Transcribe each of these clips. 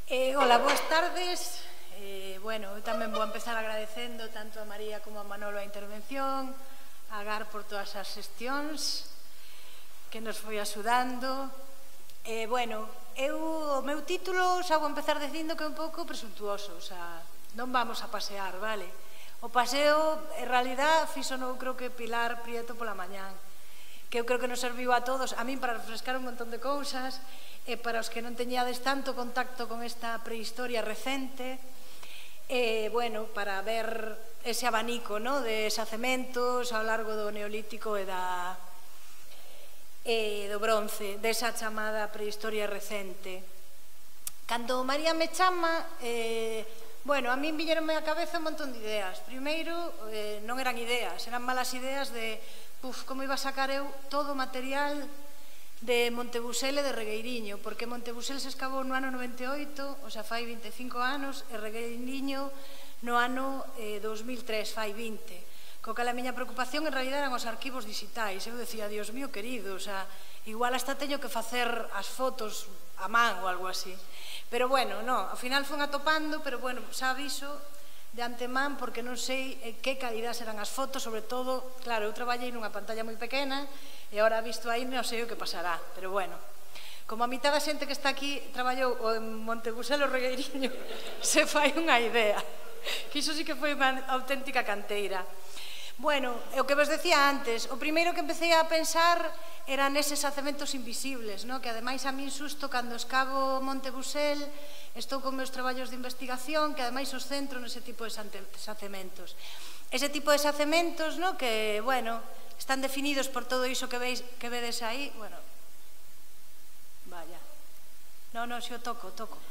Hola, boas tardes. Bueno, eu tamén vou empezar agradecendo tanto a María como a Manolo a intervención, a Gar por todas as xestións que nos foi axudando. Bueno, o meu título xa vou empezar dicindo que é un pouco presuntuoso, o sea, non vamos a pasear, vale? O paseo, en realidad, fixo-no, creo que Pilar Prieto pola mañán, que eu creo que nos serviu a todos, a min para refrescar un montón de cousas, e para os que non teñades tanto contacto con esta prehistoria recente, bueno, para ver ese abanico de xacementos ao largo do Neolítico e do bronce, desa chamada prehistoria recente. Cando María me chama, bueno, a min viñeronme á cabeza un montón de ideas. Primeiro, non eran ideas, eran malas ideas de como iba a sacar eu todo o material de Montebusel e de Regueiriño, porque Montebusel se escavou no ano 98, o sea, fai 25 anos, e Regueiriño no ano 2003, fai 20. Co cal a miña preocupación en realidad eran os arquivos digitais. Eu decía, Dios mío querido, o sea, igual hasta teño que facer as fotos a man ou algo así. Pero bueno, no, ao final fun atopando, pero bueno, xa aviso de antemán porque non sei que calidad serán as fotos, sobre todo, claro, eu traballei nunha pantalla moi pequena e agora visto aí non sei o que pasará, pero bueno, como a mitad da xente que está aquí traballou en Montebusel ou Regueiriño, se fai unha idea, que iso sí que foi unha auténtica canteira. Bueno, o que vos decía antes, o primeiro que empecé a pensar eran eses xacementos invisibles, que ademais a min susto cando escavo Montebusel, estou con meus traballos de investigación, que ademais os centro nese tipo de xacementos. Ese tipo de xacementos que, bueno, están definidos por todo iso que vedes aí, bueno, vaya, non, se o toco.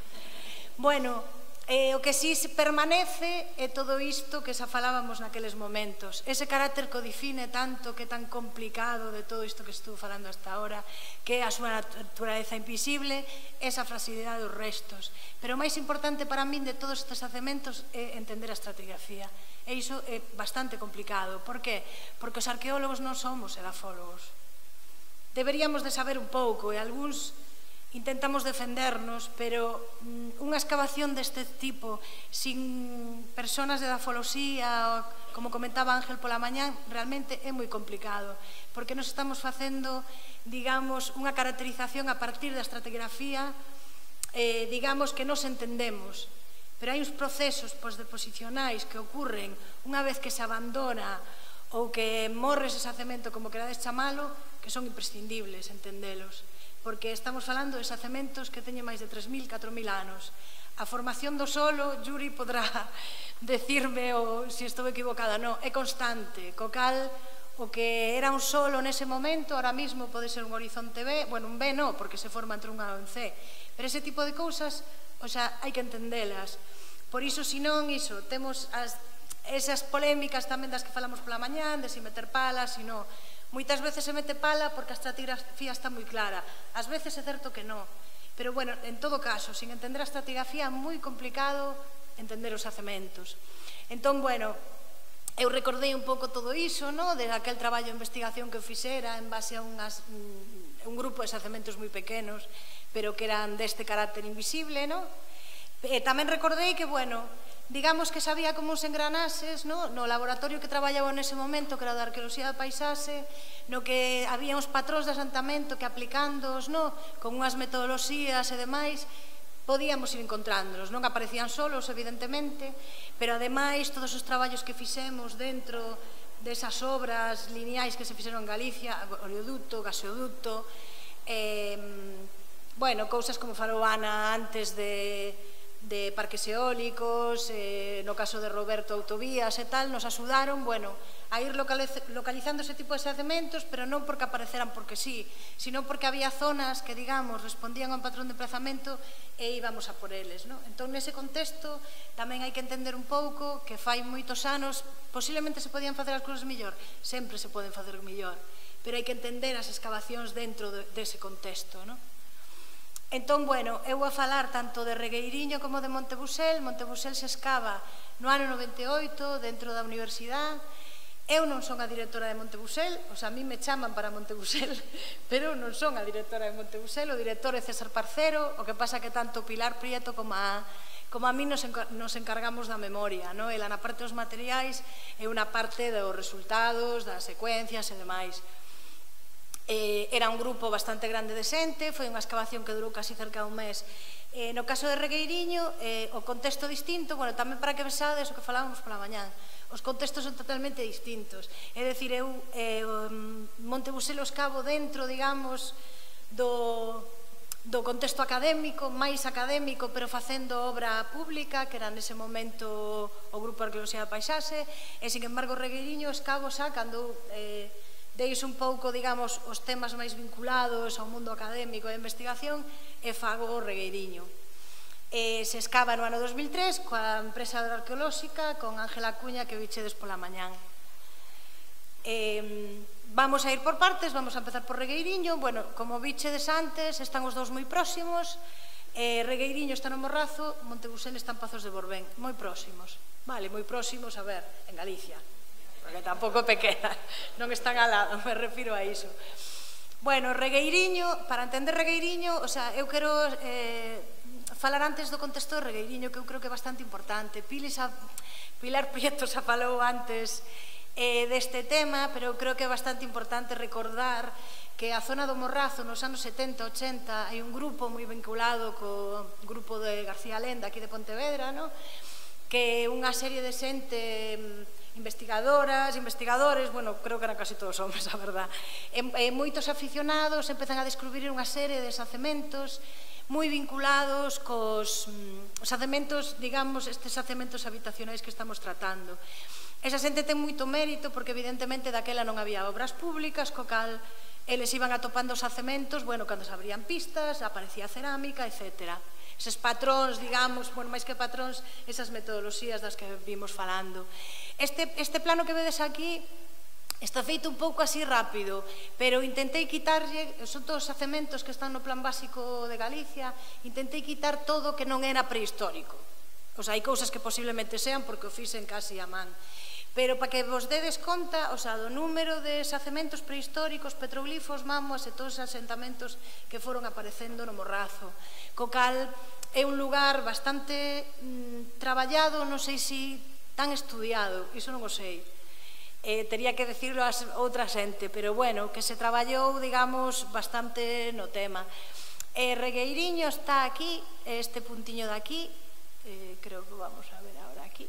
Bueno, o que si permanece é todo isto que xa falábamos naqueles momentos, ese carácter que o define tanto, que é tan complicado de todo isto que estou falando hasta ahora, que é a súa naturaleza invisible, esa fragilidade dos restos. Pero o máis importante para min de todos estes xacementos é entender a estratigrafía. E iso é bastante complicado. Por que? Porque os arqueólogos non somos edafólogos. Deberíamos de saber un pouco, e algúns intentamos defendernos, pero unha excavación deste tipo, sin personas de edafoloxía, como comentaba Ángel pola mañán, realmente é moi complicado, porque nos estamos facendo, digamos, unha caracterización a partir da estratigrafía, digamos que nos entendemos, pero hai uns procesos posdeposicionais que ocurren unha vez que se abandona ou que morre ese xacemento, como querades chamalo, que son imprescindibles entendelos, porque estamos falando de xacementos que teñen máis de 3.000, 4.000 anos. A formación do solo, Yuri podrá decirme se estou equivocada, non, é constante, co cal o que era un solo nese momento, ahora mismo pode ser un horizonte B, bueno, un B non, porque se forma entre un A e un C, pero ese tipo de cousas, o sea, hai que entendelas. Por iso, senón, iso, temos esas polémicas tamén das que falamos pola mañán, de si meter palas, si non. Moitas veces se mete pala porque a estratigrafía está moi clara, ás veces é certo que non, pero bueno, en todo caso, sin entender a estratigrafía é moi complicado entender os xacementos. Entón, bueno, eu recordei un pouco todo iso, de aquel traballo de investigación que eu fixera en base a un grupo de xacementos moi pequenos, pero que eran deste carácter invisible, e tamén recordei que, bueno, digamos que sabía como uns engranases no laboratorio que traballaba nese momento, que era da arqueoloxía da paisaxe, no que había uns patróns de asentamento que aplicándoos con unhas metodoloxías e demais, podíamos ir encontrándolos, non aparecían solos, evidentemente, pero ademais todos os traballos que fixemos dentro desas obras lineais que se fixeron en Galicia, oleoducto, gaseoducto, bueno, cousas como falou Ana antes de parques eólicos, no caso de Roberto Autovías e tal, nos axudaron, bueno, a ir localizando ese tipo de xacementos, pero non porque apareceran porque sí, sino porque había zonas que, digamos, respondían a un patrón de emplazamento e íbamos a por eles, Entón, nese contexto, tamén hai que entender un pouco que fai moitos anos, posiblemente se podían facer as cousas mellor, sempre se poden facer mellor, pero hai que entender as excavacións dentro dese contexto, Entón, bueno, eu vou falar tanto de Regueiriño como de Montebusel. Montebusel se escava no ano 98 dentro da universidade Eu non son a directora de Montebusel, o sea, a mí me chaman para Montebusel, pero non son a directora de Montebusel, o director é César Parcero, o que pasa que tanto Pilar Prieto como a mí nos encargamos da memoria, non? Ela na parte dos materiais e unha parte dos resultados, das secuencias e demais. Era un grupo bastante grande de xente, foi unha excavación que durou casi cerca de un mes. No caso de Regueiriño, o contexto distinto, bueno, tamén para que vexades o que falábamos pola mañán, os contextos son totalmente distintos. É dicir, eu Montebusel o escavo dentro, digamos, do contexto académico, máis académico, pero facendo obra pública, que era nese momento o Grupo de Arqueoloxía da Paisaxe, e, sin embargo, Regueiriño escavo xa cando deis un pouco, digamos, os temas máis vinculados ao mundo académico e a investigación e fago o Regueiriño. Se escava no ano 2003 coa empresa arqueolóxica con Ángela Cuña que vichedes pola mañán. Vamos a ir por partes, vamos a empezar por Regueiriño. Bueno, como vichedes antes, están os dous moi próximos. Regueiriño está no Morrazo, Montebusel está en Pazos de Borbén, moi próximos. Vale, moi próximos, a ver, en Galicia, porque tampouco é pequena, non están al lado, me refiro a iso. Bueno, Regueiriño, para entender Regueiriño, o sea, eu quero falar antes do contexto de Regueiriño, que eu creo que é bastante importante. Pilar Prieto xa falou antes deste tema, pero eu creo que é bastante importante recordar que a zona do Morrazo nos anos 70, 80 hai un grupo moi vinculado co grupo de García Lenda aquí de Pontevedra, que unha serie de xente investigadoras, investigadores, bueno, creo que eran casi todos homes, a verdad, moitos aficionados empezan a descubrir unha serie de xacementos moi vinculados cos xacementos, digamos, estes xacementos habitacionais que estamos tratando. Esa xente ten moito mérito porque evidentemente daquela non había obras públicas, co cal eles iban atopando os xacementos, bueno, cando se abrían pistas, aparecía cerámica, etcétera. Eses patróns, digamos, bueno, máis que patróns, esas metodoloxías das que vimos falando. Este plano que vedes aquí está feito un pouco así rápido, pero intentei quitarlle, son todos xacementos que están no plan básico de Galicia, intentei quitar todo que non era prehistórico. Pois hai cousas que posiblemente sean porque o fixen casi a man. Pero para que vos dedes conta, o sea, do número de xacementos prehistóricos, petroglifos, mamos e todos os asentamentos que foron aparecendo no Morrazo. Co cal é un lugar bastante traballado, non sei se tan estudiado, iso non o sei. Tería que decirlo a outra xente, pero bueno, que se traballou, digamos, bastante no tema. Regueiriño está aquí, este puntiño de aquí, creo que vamos a ver ahora aquí.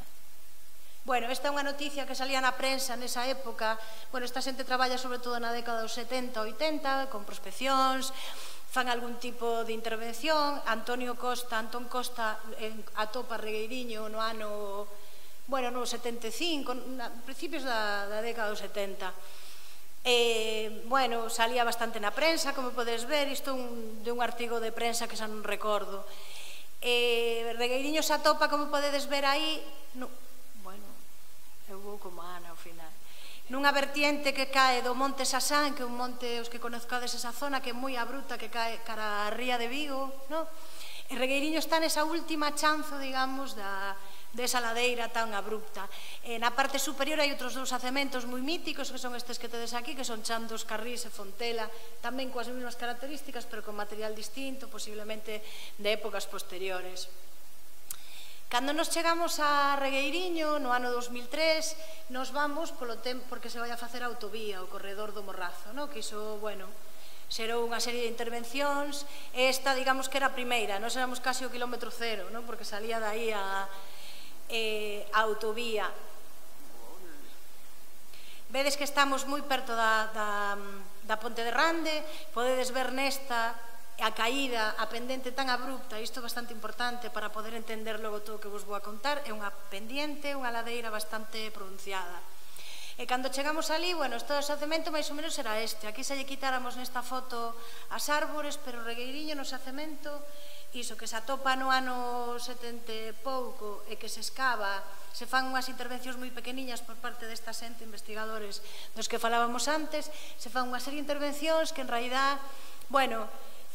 Bueno, esta é unha noticia que salía na prensa nesa época. Bueno, esta xente traballa sobre todo na década dos 70, 80, con prospeccións, fan algún tipo de intervención. Antón Costa atopa Regueiriño no ano, bueno, no 75, principios da década dos 70. Bueno, salía bastante na prensa, como podes ver, isto de un artigo de prensa que xa non recordo. Regueiriño se atopa, como podedes ver aí, bueno, eu vou como Ana ao final, nunha vertiente que cae do Monte Sasán, que é un monte, os que conozcades esa zona, que é moi abrupta, que cae cara a Ría de Vigo, e Regueiriño está nesa última chanzo, digamos, desa ladeira tan abrupta. Na parte superior hai outros dous xacementos moi míticos, que son estes que tedes aquí, que son Chandos, Carrís e Fontela, tamén coas mesmas características, pero con material distinto, posiblemente de épocas posteriores. Cando nos chegamos a Regueiriño, no ano 2003, nos vamos polo tempo porque se vai a facer a autovía, o corredor do Morrazo, que iso, bueno, xerou unha serie de intervencións. Esta, digamos que era a primeira, nós éramos casi o kilómetro cero, porque salía dai a autovía. Vedes que estamos moi perto da Ponte de Rande, podedes ver nesta a caída, a pendente tan abrupta, isto é bastante importante para poder entender logo todo o que vos vou a contar, é unha pendiente, unha ladeira bastante pronunciada. E cando chegamos ali, bueno, este xacemento máis ou menos era este, aquí se lle quitáramos nesta foto as árbores, pero Regueiriño no xacemento, iso que se atopa no ano 70 e pouco e que se escava, se fan unhas intervencións moi pequeniñas por parte desta xente, investigadores dos que falábamos antes, se fan unha serie de intervencións que en realidad, bueno,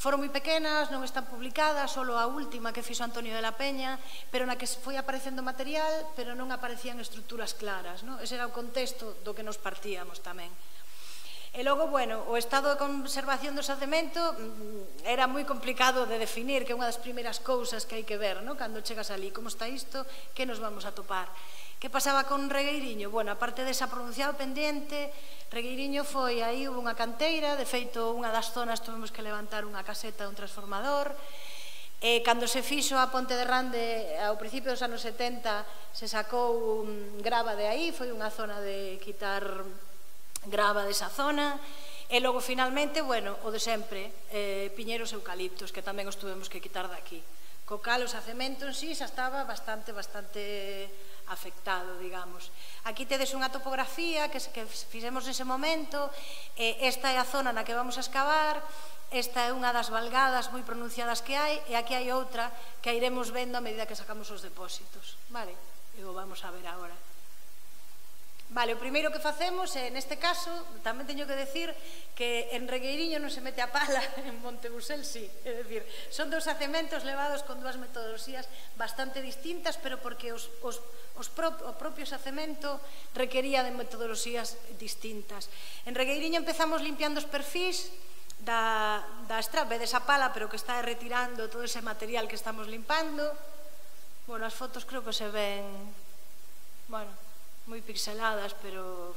Foron moi pequenas, non están publicadas, só a última que fixo Antonio de la Peña, pero na que foi aparecendo material, pero non aparecían estruturas claras, non? Ese era o contexto do que nos partíamos tamén. E logo, bueno, o estado de conservación do xacemento era moi complicado de definir, que é unha das primeiras cousas que hai que ver, non? Cando chegas ali, como está isto, que nos vamos a topar? Que pasaba con Regueiriño? Bueno, aparte desa pronunciado pendiente, Regueiriño foi, aí hubo unha canteira, de feito, unha das zonas tuvemos que levantar unha caseta un transformador, e cando se fixo a Ponte de Rande ao principio dos anos 70 se sacou grava de aí, foi unha zona de quitar grava desa zona, e logo finalmente, bueno, o de sempre, piñeiros e eucaliptos, que tamén os tuvemos que quitar daqui. Co cal o xacemento en sí xa estaba bastante afectado, digamos. Aquí tedes unha topografía que fixemos nese momento, esta é a zona na que vamos a excavar, esta é unha das valgadas moi pronunciadas que hai, e aquí hai outra que a iremos vendo a medida que sacamos os depósitos, vale? E o vamos a ver agora. Vale, o primeiro que facemos é, neste caso, tamén teño que decir que en Regueiriño non se mete a pala, en Montebusel sí, é dicir, son dous xacementos levados con dúas metodoloxías bastante distintas, pero porque o propio xacemento requería de metodoloxías distintas. En Regueiriño empezamos limpiando os perfís da estrada, vedes a pala, pero que está retirando todo ese material que estamos limpando. Bueno, as fotos creo que se ven, bueno, moi pixeladas, pero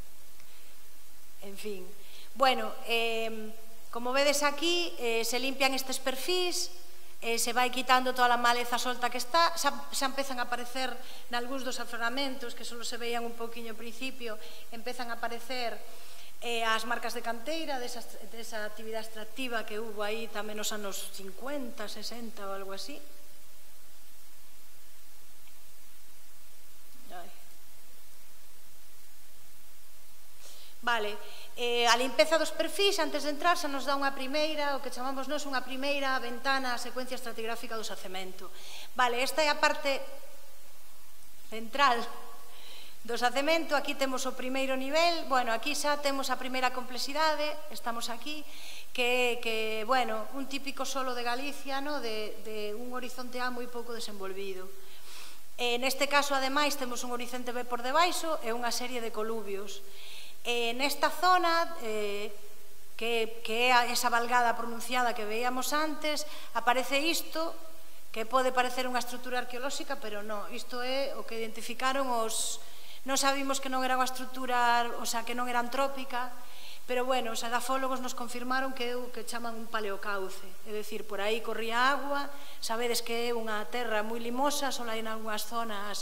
en fin. Bueno, como vedes aquí, se limpian estes perfís, se vai quitando toda a maleza solta que está, xa empezan a aparecer nalgúns dos afloramentos que só se veían un pouquiño ao principio, empezan a aparecer as marcas de canteira desa actividade extractiva que hubo aí tamén nos anos 50, 60 ou algo así. Vale, a limpeza dos perfís antes de entrar xa nos dá unha primeira, o que chamamos nós unha primeira ventana á secuencia estratigráfica do xacemento. Vale, esta é a parte central do xacemento, aquí temos o primeiro nivel, bueno, aquí xa temos a primeira complexidade, estamos aquí, que, bueno, un típico solo de Galicia, de un horizonte A moi pouco desenvolvido. Neste caso, ademais, temos un horizonte B por debaixo e unha serie de coluvios. Nesta zona, que é esa valgada pronunciada que veíamos antes, aparece isto, que pode parecer unha estrutura arqueolóxica, pero non, isto é o que identificaron os... Non sabimos que non era unha estrutura, o sea, que non era antrópica, pero, bueno, os edafólogos nos confirmaron que é o que chaman un paleocauce, é dicir, por aí corría agua, sabedes que é unha terra moi limosa, só hai en algunhas zonas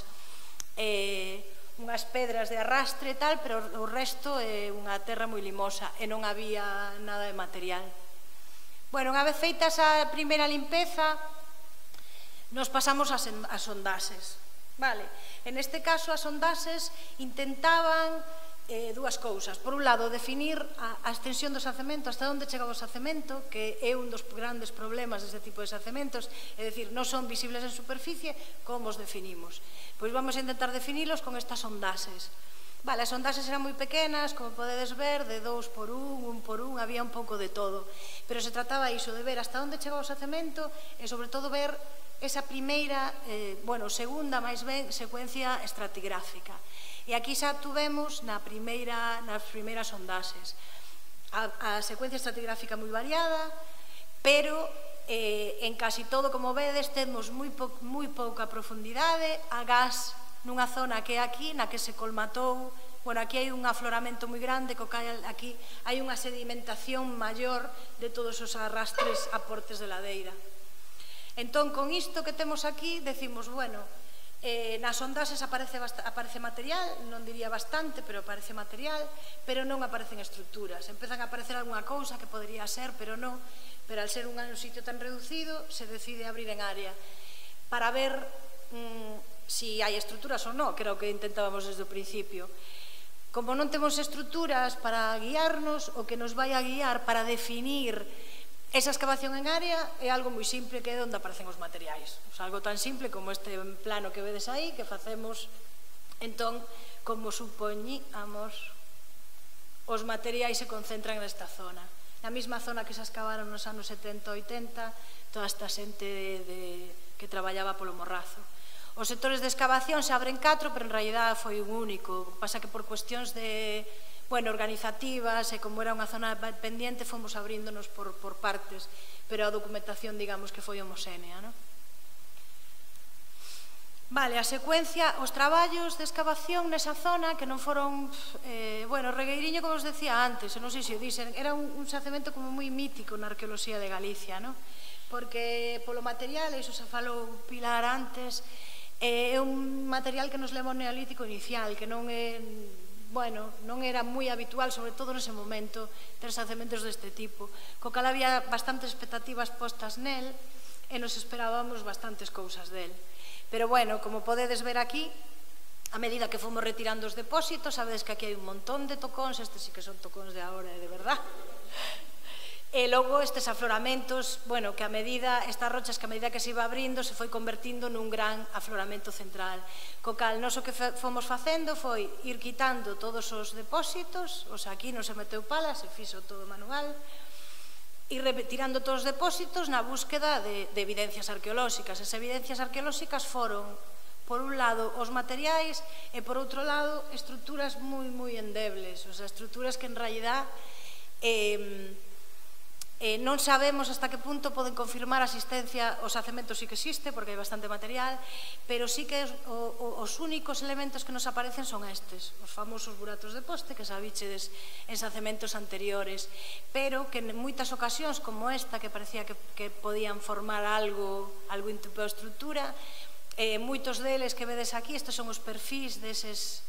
unhas pedras de arrastre e tal, pero o resto é unha terra moi limosa e non había nada de material. Bueno, unha vez feita esa primeira limpeza, nos pasamos ás sondaxes. Vale, en este caso as sondaxes intentaban dúas cousas. Por un lado, definir a extensión do xacemento, hasta onde chegaba o xacemento, que é un dos grandes problemas deste tipo de xacementos, é dicir, non son visibles en superficie, como os definimos? Pois vamos a intentar definilos con estas sondaxes. Vale, as sondaxes eran moi pequenas, como podedes ver, de 2 por 1, 1 por 1, había un pouco de todo. Pero se trataba iso, de ver hasta onde chegaba o xacemento e, sobre todo, ver esa primeira, bueno, segunda, máis ben, secuencia estratigráfica. E aquí xa tuvemos nas primeiras sondaxes a secuencia estratigráfica moi variada, pero en casi todo, como vedes, temos moi pouca profundidade, a gas nunha zona que é aquí, na que se colmatou, bueno, aquí hai un afloramento moi grande, aquí hai unha sedimentación maior de todos os arrastres aportes de ladeira. Entón, con isto que temos aquí, decimos, bueno, nas sondaxes aparece material, non diría bastante, pero aparece material, pero non aparecen estruturas. Empezan a aparecer algunha cousa que podría ser, pero non, pero al ser un sitio tan reducido, se decide abrir en área para ver si hai estruturas ou non, que era o que intentábamos desde o principio. Como non temos estruturas para guiarnos, o que nos vai a guiar para definir esa excavación en área é algo moi simple, que é onde aparecen os materiais. Algo tan simple como este plano que vedes aí, que facemos, entón, como supoñíamos, os materiais se concentran nesta zona. na mesma zona que se excavaron nos anos 70-80, toda esta xente que traballaba polo Morrazo. Os sectores de excavación se abren 4, pero en realidad foi un único. Pasa que por cuestións organizativas e como era unha zona pendiente fomos abríndonos por partes, pero a documentación, digamos, que foi homoxénea, non? Vale, a secuencia, os traballos de excavación nesa zona que non foron, o Regueiriño, como os decía antes, non sei se o dixen, era un xacemento como moi mítico na arqueoloxía de Galicia, non? Porque polo material, iso xa falou Pilar antes, é un material que nos leva ao neolítico inicial, que non é, non era moi habitual, sobre todo nese momento, ter xacementos deste tipo, co cal había bastantes expectativas postas nel e nos esperábamos bastantes cousas del. Pero, como podedes ver aquí, a medida que fomos retirando os depósitos, sabedes que aquí hai un montón de tocóns, estes sí que son tocóns de agora, de verdad. E logo estes afloramentos, que a medida, estas rochas que a medida que se iba abrindo, se foi convertindo nun gran afloramento central. Co cal, nós o que fomos facendo foi ir quitando todos os depósitos, aquí non se meteu pala, se fixo todo manual, e retirando todos os depósitos na búsqueda de evidencias arqueolóxicas. As evidencias arqueolóxicas foron, por un lado, os materiais e, por outro lado, estruturas moi, moi endebles, estruturas que, en realidad, non sabemos hasta que punto poden confirmar a existencia. Os xacementos sí que existe, porque hai bastante material, pero sí que os únicos elementos que nos aparecen son estes, os famosos buratos de poste que sabichedes en xacementos anteriores, pero que en moitas ocasións, como esta, que parecía que podían formar algún tipo de estrutura, moitos deles que vedes aquí, estes son os perfís deses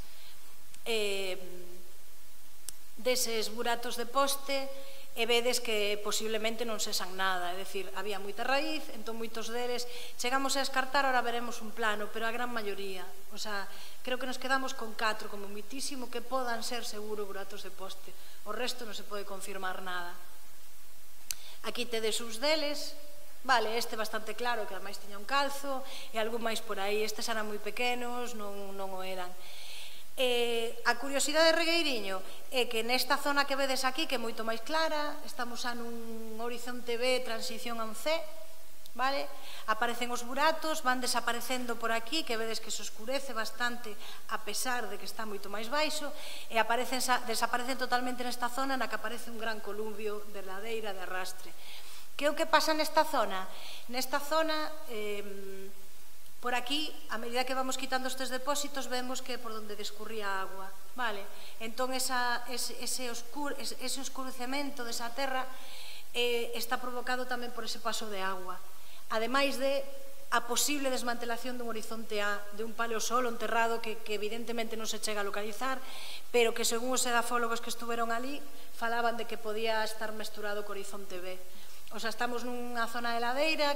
buratos de poste, e vedes que posiblemente non sexan nada, é dicir, había moita raíz, entón moitos deles chegamos a descartar, ahora veremos un plano, pero a gran maioría, creo que nos quedamos con 4 como mitísimo que podan ser seguro buratos de poste, o resto non se pode confirmar nada. Aquí tedes uns deles, este bastante claro, que ademais tiña un calzo, e algún máis por aí, estes eran moi pequenos, non o eran. A curiosidade de Regueiriño é que nesta zona que vedes aquí, que é moito máis clara, estamos a nun horizonte B, transición a un C, aparecen os buratos, van desaparecendo por aquí, que vedes que se oscurece bastante a pesar de que está moito máis baixo, e desaparecen totalmente nesta zona na que aparece un gran columbio de ladeira, de arrastre. Que é o que pasa nesta zona? Nesta zona, por aquí, a medida que vamos quitando estes depósitos, vemos que é por onde descurría a agua. Entón, ese oscurecemento desa terra está provocado tamén por ese paso de agua. Ademais de a posible desmantelación dun horizonte A, de un paleosolo enterrado que evidentemente non se chega a localizar, pero que, según os edafólogos que estuveron ali, falaban de que podía estar mesturado co horizonte B. Estamos nunha zona de ladeira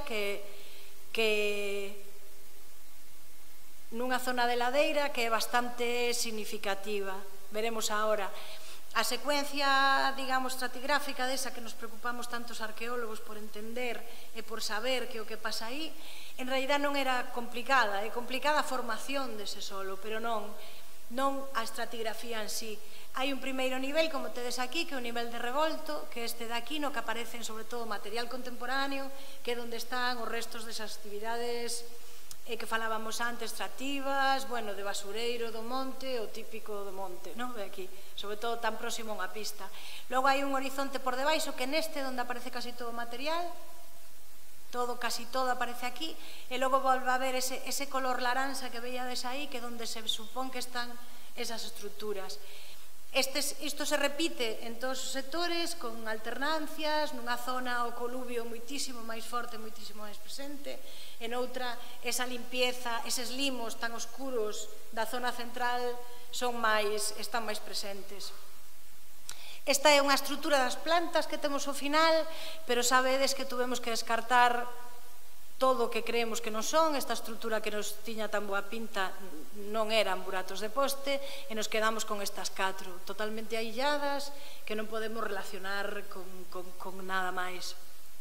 nunha zona de ladeira que é bastante significativa. Veremos agora. A secuencia, digamos, estratigráfica desa que nos preocupamos tantos arqueólogos por entender e por saber que o que pasa aí, en realidad non era complicada. É complicada a formación dese solo, pero non a estratigrafía en sí. Hai un primeiro nivel, como tedes aquí, que é o nivel de revolto, que é este de aquí, no que aparecen sobre todo material contemporáneo, que é onde están os restos desas actividades que falábamos antes, extractivas, de basureiro do monte, o típico do monte, de aquí, sobre todo tan próximo a unha pista. Logo hai un horizonte por debaixo, que neste onde aparece casi todo o material, casi todo aparece aquí, e logo volve a ver ese color laranxa que veíades aí, que é onde se supón que están esas estruturas. Isto se repite en todos os sectores, con alternancias, nunha zona o coluvio moitísimo máis forte, moitísimo máis presente, en outra esa limpieza, eses limos tan oscuros da zona central están máis presentes. Esta é unha estrutura das plantas que temos ao final, pero sabedes que tuvemos que descartar todo o que creemos que non son. Esta estrutura que nos tiña tan boa pinta non eran buratos de poste, e nos quedamos con estas 4 totalmente ailladas que non podemos relacionar con nada máis.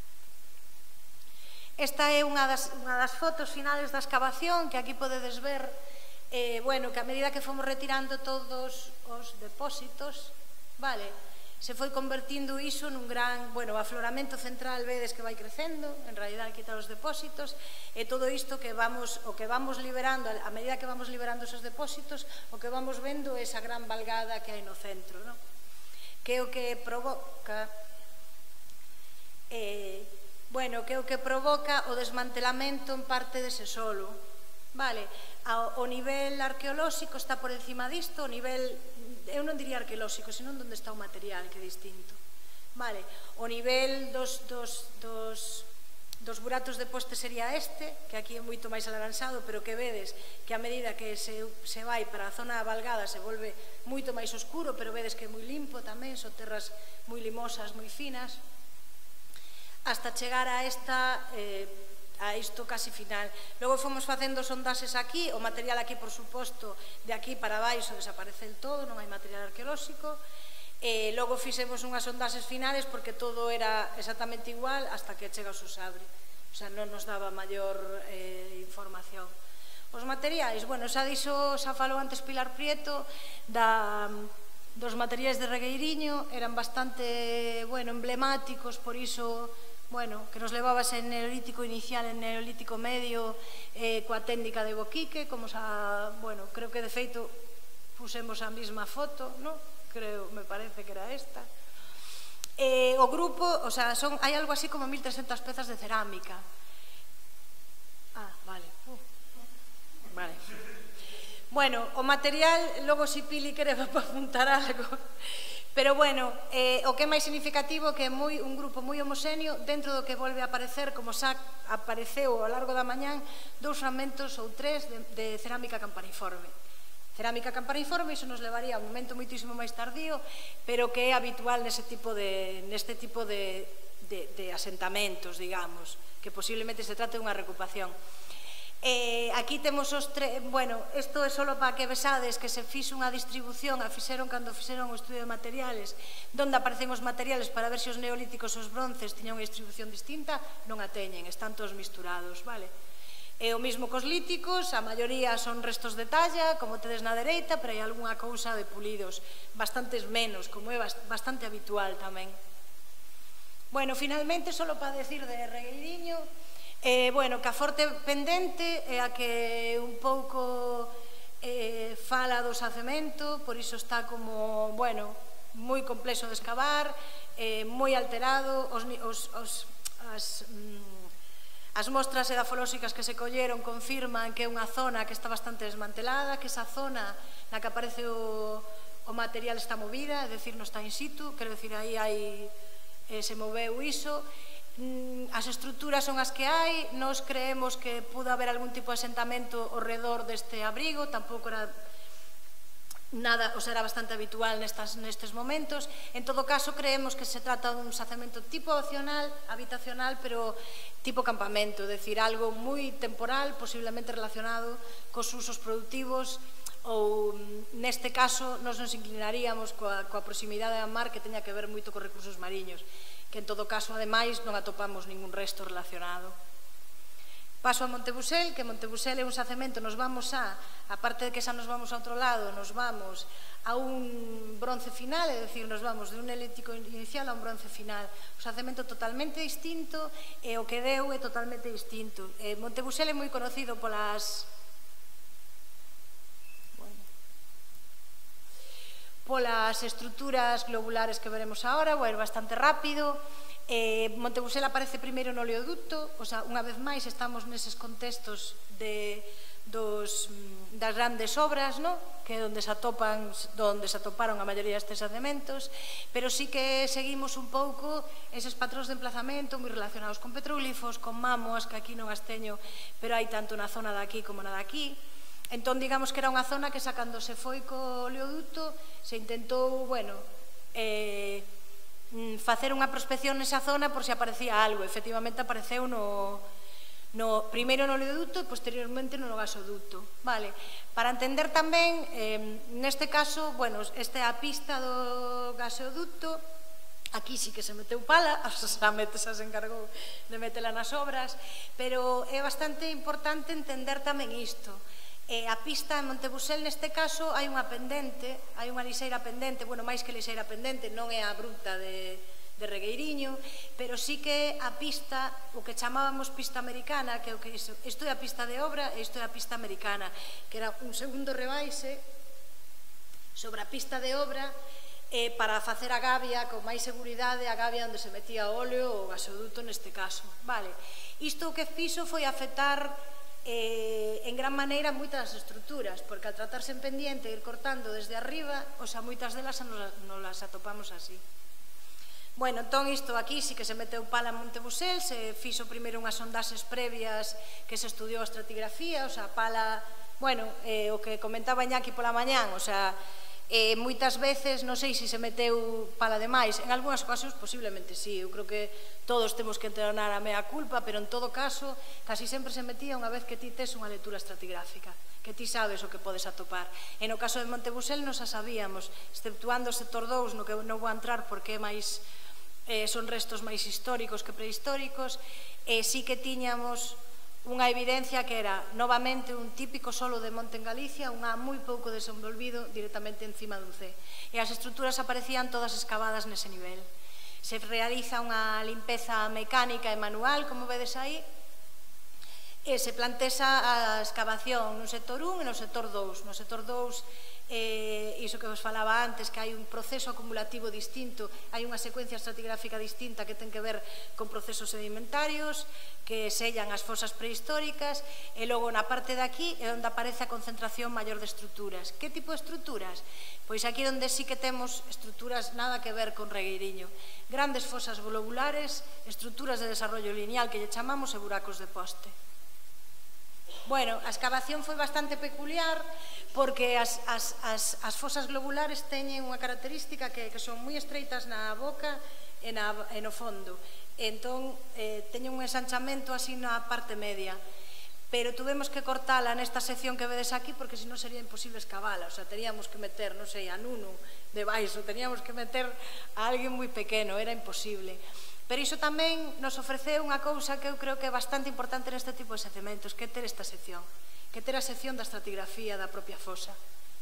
Esta é unha das fotos finales da excavación, que aquí podedes ver que a medida que fomos retirando todos os depósitos, se foi convertindo iso nun gran, bueno, afloramento central, vedes que vai crecendo, en realidad quitar os depósitos, e todo isto que vamos, o que vamos liberando, a medida que vamos liberando esos depósitos, o que vamos vendo é esa gran valgada que hai no centro, non? Que é o que provoca, bueno, que é o que provoca o desmantelamento en parte dese solo, vale? O nivel arqueolóxico está por encima disto, o nivel, eu non diría arqueolóxico, senón onde está o material, que é distinto, vale? O nivel dos buratos de poste sería este, que aquí é moito máis alaranxado, pero que vedes que a medida que se vai para a zona valgada se volve moito máis oscuro, pero vedes que é moi limpo tamén, son terras moi limosas, moi finas, hasta chegar a isto casi final. Logo fomos facendo sondaxes aquí, o material aquí, por suposto, de aquí para baixo desaparece del todo, non hai material arqueolóxico, e logo fixemos unhas sondaxes finales porque todo era exactamente igual hasta que chega o Susabre, o sea, non nos daba maior información. Os materiais, bueno, xa falou antes Pilar Prieto dos materiais de Regueiriño, eran bastante, bueno, emblemáticos, por iso, bueno, que nos levabas en neolítico inicial, en neolítico medio, coa técnica de Boquique, como bueno, creo que de feito pusemos a mesma foto, non? Creo, me parece que era esta. O grupo, o sea, hai algo así como 1300 pezas de cerámica. Ah, vale. Vale. Bueno, o material, logo si Pili quere apuntar algo, pero bueno, o que é máis significativo que é un grupo moi homoxéneo dentro do que volve a aparecer, como xa apareceu ao largo da mañán, 2 fragmentos ou 3 de cerámica campaniforme. Cerámica campaniforme, iso nos levaría a un momento moitísimo máis tardío, pero que é habitual neste tipo de asentamentos, digamos, que posiblemente se trate dunha recuperación. Aquí temos os tres, bueno, isto é só para que vexades que se fixo unha distribución, a fixeron cando fixeron o estudio de materiales, donde aparecen os materiales para ver se os neolíticos e os bronces tiñan unha distribución distinta, non a teñen, están todos misturados, vale? E o mismo cos líticos, a maioría son restos de talla, como tedes na dereita, pero hai algunha cousa de pulidos, bastantes menos, como é bastante habitual tamén. Bueno, finalmente, só para decir de Regueiriño, bueno, que a forte pendente é a que un pouco fala do xacemento, por iso está como, bueno, moi complexo de escavar, moi alterado, as mostras edafolóxicas que se colleron confirman que é unha zona que está bastante desmantelada, que esa zona na que aparece o material está movida, é dicir, non está in situ, quero dicir, aí se moveu iso. As estruturas son as que hai, nós creemos que pudo haber algún tipo de asentamento ao redor deste abrigo, tampouco era nada, o sea, era bastante habitual nestes momentos. En todo caso, creemos que se trata dun xacemento tipo habitacional, pero tipo campamento, é dicir, algo moi temporal, posiblemente relacionado cos usos productivos, ou neste caso nos inclinaríamos coa proximidade ao mar, que teña que ver moito cos recursos mariños, que en todo caso, ademais, non atopamos ningún resto relacionado. Paso a Montebusel, que Montebusel é un xacemento, nos vamos a parte de que xa nos vamos a outro lado, nos vamos a un bronce final, é dicir, nos vamos de un neolítico inicial a un bronce final. O xacemento totalmente distinto e o que deu é totalmente distinto. Montebusel é moi conocido polas estruturas globulares que veremos agora, vou ir bastante rápido. Montebusel aparece primeiro no oleoducto, o sea, unha vez máis estamos neses contextos das grandes obras, que é onde se atoparon a maioría destes xacementos, pero sí que seguimos un pouco eses patróns de emplazamento moi relacionados con petroglifos, con mámoas, que aquí non as teño, pero hai tanto na zona de aquí como na de aquí. Entón, digamos que era unha zona que xa cando se foi co oleoducto se intentou, bueno, facer unha prospección nesa zona por se aparecía algo. Efectivamente apareceu primeiro no oleoducto e posteriormente no gasoducto. Para entender tamén, neste caso, bueno, esta é a pista do gasoduto. Aquí sí que se meteu pala, a Samete xa se encargou de metela nas obras, pero é bastante importante entender tamén isto. A pista en Montebusel, neste caso, hai unha pendente, hai unha lixeira pendente, bueno, máis que lixeira pendente, non é a bruta de Regueiriño, pero sí que a pista, o que chamábamos pista americana, que é o que isto é a pista de obra e isto é a pista americana, que era un segundo rebaixe sobre a pista de obra para facer a gavia con máis seguridade, a gavia onde se metía o óleo ou o gasoduto neste caso. Isto o que fixo foi afectar en gran maneira moitas estruturas, porque al tratarse en pendiente e ir cortando desde arriba, moitas delas non las atopamos así. Bueno, entón isto aquí sí que se meteu pala en Montebusel, se fixo primeiro unhas sondaxes previas que se estudiou a estratigrafía, pala, bueno, o que comentaba Iñaki pola mañán, moitas veces, non sei se se meteu pala de máis, en algunhas ocasións posiblemente sí, eu creo que todos temos que entrenar a mea culpa, pero en todo caso casi sempre se metía unha vez que ti tes unha lectura estratigráfica, que ti sabes o que podes atopar. E no caso de Montebusel nos a sabíamos, exceptuando o sector 2, no que non vou a entrar porque son restos máis históricos que prehistóricos, sí que tiñamos unha evidencia que era novamente un típico solo de monte en Galicia, unha moi pouco desenvolvido directamente encima dun C. E as estruturas aparecían todas excavadas nese nivel. Se realiza unha limpeza mecánica e manual, como vedes aí, e se plantexa a excavación no sector 1 e no sector 2. No sector 2, iso que vos falaba antes, que hai un proceso acumulativo distinto, hai unha secuencia estratigráfica distinta que ten que ver con procesos sedimentarios, que sellan as fosas prehistóricas, e logo na parte de aquí é onde aparece a concentración maior de estruturas. Que tipo de estruturas? Pois aquí onde sí que temos estruturas nada que ver con Regueiriño. Grandes fosas globulares, estruturas de desarrollo lineal que lle chamamos e buracos de poste. Bueno, a excavación foi bastante peculiar porque as fosas globulares teñen unha característica que son moi estreitas na boca e no fondo. Entón, teñen un ensanchamento así na parte media. Pero tuvemos que cortala nesta sección que vedes aquí porque senón sería imposible escavala. Teríamos que meter, non sei, a Nuno debaixo, teníamos que meter a alguén moi pequeno, era imposible. Pero iso tamén nos ofreceu unha cousa que eu creo que é bastante importante neste tipo de xacementos, que é ter esta sección, que ter a sección da estratigrafía da propia fosa.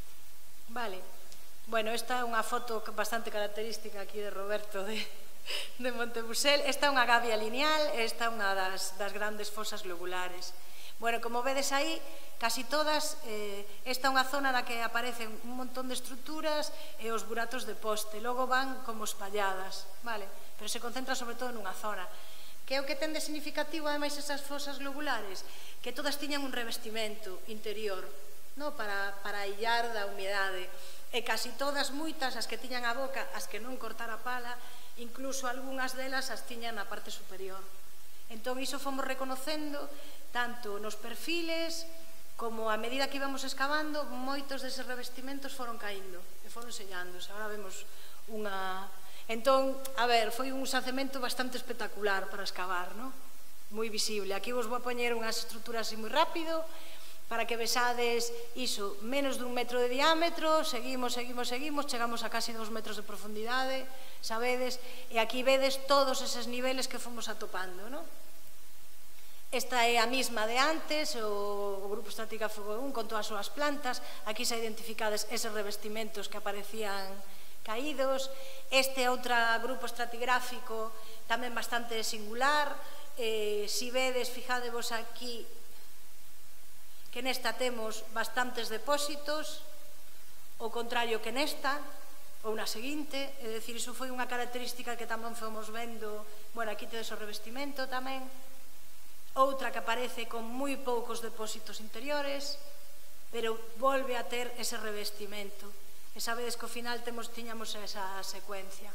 Bueno, esta é unha foto bastante característica aquí de Roberto de Montebusel. Esta é unha gavia lineal, esta é unha das grandes fosas globulares. Bueno, como vedes aí, casi todas, esta é unha zona na que aparecen un montón de estruturas e os buratos de poste, logo van como espalladas, pero se concentra sobre todo nunha zona. Que é o que ten de significativo, ademais, esas fosas globulares? Que todas tiñan un revestimento interior, para illar da humidade, e casi todas, moitas, as que tiñan a boca, as que non cortara pala, incluso algunhas delas as tiñan na parte superior. Entón, iso fomos reconocendo tanto nos perfiles como a medida que íbamos excavando, moitos deses revestimentos foron caíndo e foron sellándose. Agora vemos unha... Entón, foi un xacemento bastante espectacular para excavar, moi visible. Aquí vos vou a poñer unhas estruturas así moi rápido para que vexades iso, menos dun metro de diámetro, seguimos, chegamos a casi 2 metros de profundidade, sabedes, e aquí vedes todos eses niveles que fomos atopando, Esta é a mesma de antes, o Grupo Estratigráfico 1 con todas as súas plantas. Aquí xa identificades eses revestimentos que aparecían caídos. Este é outro grupo estratigráfico tamén bastante singular. Si vedes, fijadevos aquí que nesta temos bastantes depósitos, o contrario que nesta, ou na seguinte, é dicir, iso foi unha característica que tamén fomos vendo. Bueno, aquí tedes o revestimento tamén. Outra que aparece con moi poucos depósitos interiores, pero volve a ter ese revestimento. E sabedes que ao final tiñamos esa secuencia.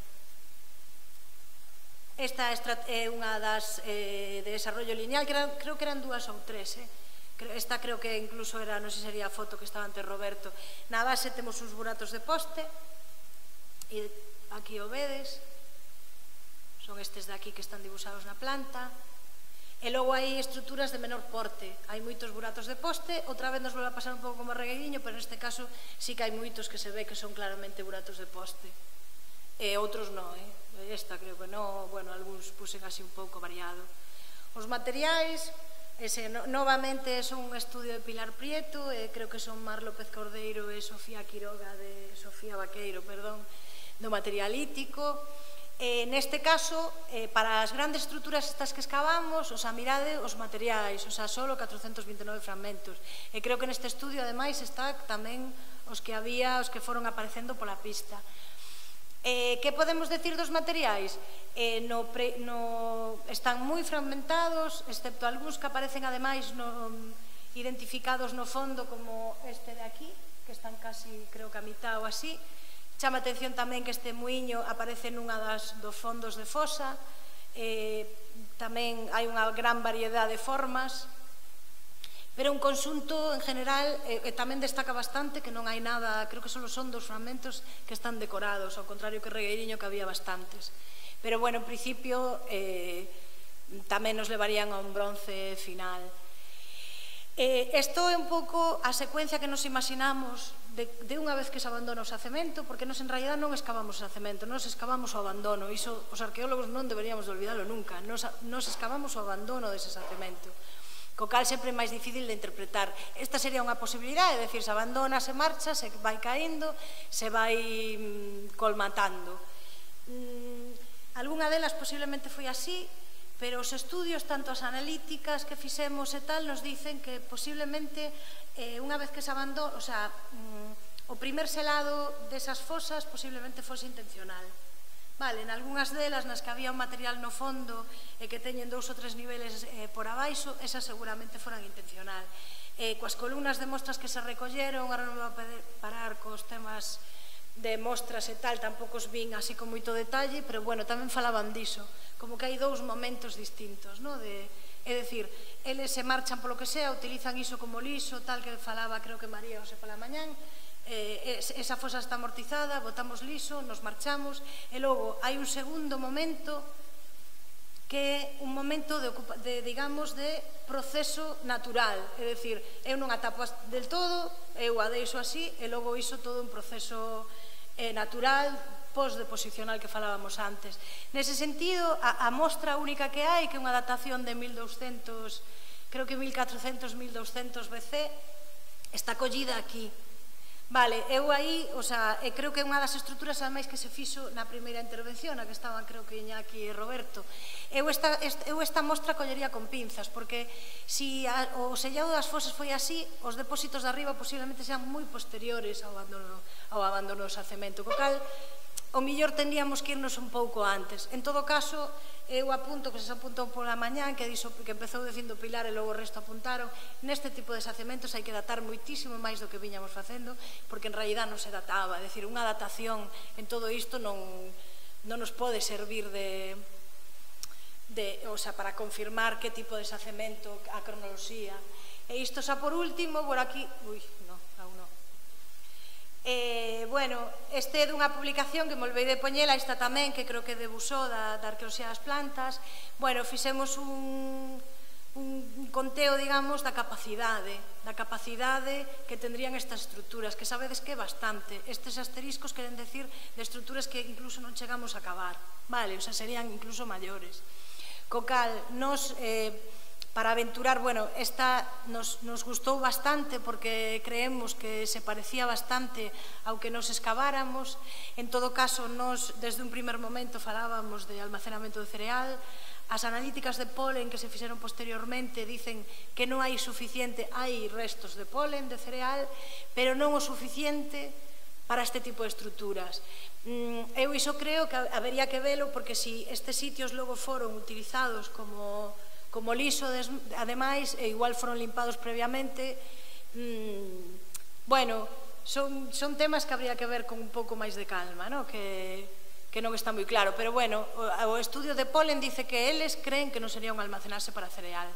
Esta é unha das de desarrollo lineal, creo que eran 2 ou 3. Esta creo que incluso era, non sei se sería a foto que estaba ante Roberto. Na base temos uns buratos de poste, e aquí o vedes, son estes de aquí que están dibuixados na planta. E logo hai estruturas de menor porte, hai moitos buratos de poste, outra vez nos volve a pasar un pouco como Regueiriño, pero neste caso sí que hai moitos que se ve que son claramente buratos de poste, e outros non, esta creo que non, bueno, algúns puxen así un pouco variado. Os materiais, Novamente é un estudio de Pilar Prieto, creo que son Mar López Cordeiro e Sofía Vaqueiro, do materialítico. Neste caso, para as grandes estruturas estas que excavamos, mirade os materiais, solo 429 fragmentos. E creo que neste estudio, ademais, está tamén os que foron aparecendo pola pista. Que podemos decir dos materiais? Están moi fragmentados, excepto algúns que aparecen, ademais, identificados no fondo, como este de aquí, que están casi, creo que a mitad ou así. Chama a atención tamén que este muiño aparece nunha dos fondos de fosa. Tamén hai unha gran variedade de formas, pero un conxunto en general tamén destaca bastante que non hai nada, creo que só son 2 fragmentos que están decorados, ao contrario que Regueiriño, que había bastantes. Pero, bueno, en principio tamén nos levarían a un bronce final. Isto é un pouco a secuencia que nos imaginamos de unha vez que se abandona o xacemento, porque nos en realidad non excavamos o xacemento, nos excavamos o abandono. Iso os arqueólogos non deberíamos de olvidalo nunca. Nos excavamos o abandono dese xacemento, co cal sempre é máis difícil de interpretar. Esta sería unha posibilidade, é dicir, se abandona, se marcha, se vai caendo, se vai colmatando. Algúna delas posiblemente foi así, pero os estudios, tanto as analíticas que fixemos e tal, nos dicen que posiblemente unha vez que se abandona, o primer selado desas fosas posiblemente fose intencional. En algunhas delas nas que había un material no fondo e que teñen 2 ou 3 niveles por abaixo, esas seguramente foran intencional. Coas columnas de mostras que se recolleron, agora non me vou parar cos temas de mostras e tal, tampouco os vin así con moito detalle, pero, bueno, tamén falaban diso, como que hai 2 momentos distintos, é dicir, eles se marchan polo que sea, utilizan iso como liso, tal que falaba, creo que María hoxe pola mañán, esa fosa está amortizada, botamos liso, nos marchamos, e logo hai un segundo momento que é un momento digamos, de proceso natural, é dicir, eu non a tapo del todo, eu a deixo así, e logo iso todo un proceso natural, post-deposicional que falábamos antes. Nese sentido, a mostra única que hai, que é unha datación de 1200, creo que 1400-1200 BC, está collida aquí. Eu aí, creo que é unha das estruturas ademais que se fixo na primeira intervención, a que estaban, creo que Iñaki e Roberto. Eu esta mostra collería con pinzas, porque se o sellado das fosas foi así, os depósitos de arriba posiblemente sean moi posteriores ao abandono do xacemento, co cal o millor tendríamos que irnos un pouco antes. En todo caso, eu apunto que se apuntou pola mañán, que empezou dicindo Pilar e logo o resto apuntaron, neste tipo de xacementos hai que datar moitísimo máis do que viñamos facendo, porque en realidad non se databa, é dicir, unha datación en todo isto non nos pode servir para confirmar que tipo de xacemento, a cronoloxía. E isto xa por último, por aquí, este é dunha publicación que me olvidei de poñela, esta tamén, que creo que é de Busó, da Arqueoloxía das Plantas. Fixemos un conteo, digamos, da capacidade que tendrían estas estruturas, que sabedes que é bastante. Estes asteriscos queren decir de estruturas que incluso non chegamos a acabar, serían incluso maiores. Co cal, nos... Para aventurar, esta nos gustou bastante porque creemos que se parecía bastante ao que nos excaváramos. En todo caso, nos desde un primer momento falábamos de almacenamento de cereal. As analíticas de polen que se fixeron posteriormente dicen que non hai suficiente, hai restos de polen, de cereal, pero non o suficiente para este tipo de estruturas. Eu iso creo que habería que velo, porque se estes sitios logo foron utilizados como liso, ademais, e igual foron limpados previamente, son temas que habría que ver con un pouco máis de calma, que non está moi claro, pero, o estudio de polen dice que eles creen que non sería un almacenarse para cereal.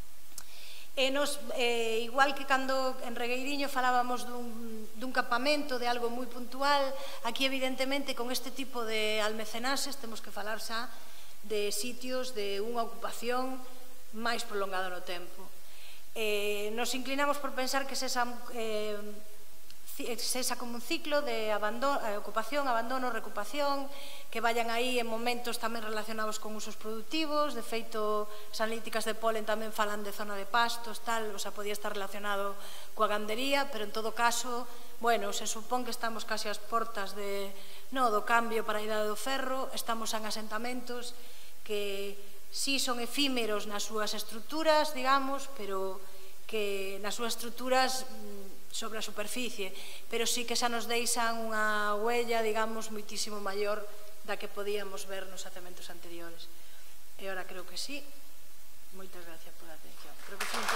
Igual que cando en Regueiriño falábamos dun campamento, de algo moi puntual, aquí evidentemente con este tipo de almacenases temos que falar xa de sitios de unha ocupación máis prolongado no tempo. Nos inclinamos por pensar que se sexa como un ciclo de ocupación, abandono, reocupación, que vayan aí en momentos tamén relacionados con usos productivos. De feito, as analíticas de polen tamén falan de zona de pastos, tal, o sea, podía estar relacionado coa gandería, pero en todo caso, bueno, se supón que estamos casi ás portas do cambio para a idade do ferro, estamos en asentamentos que sí son efímeros nas súas estruturas, digamos, pero que nas súas estruturas sobre a superficie, pero sí que xa nos deixan unha huella, digamos, moitísimo maior da que podíamos ver nos acementos anteriores. E ora creo que sí. Moitas gracias pola atención. Creo que